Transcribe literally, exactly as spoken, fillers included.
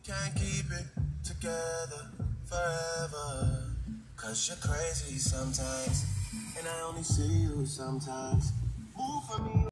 Can't keep it together forever. Cause you're crazy sometimes, and I only see you sometimes. Move for me.